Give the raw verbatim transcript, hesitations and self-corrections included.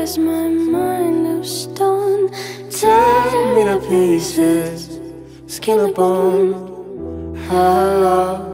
is my mind of stone? Tear me to pieces, skin and bone. Ah.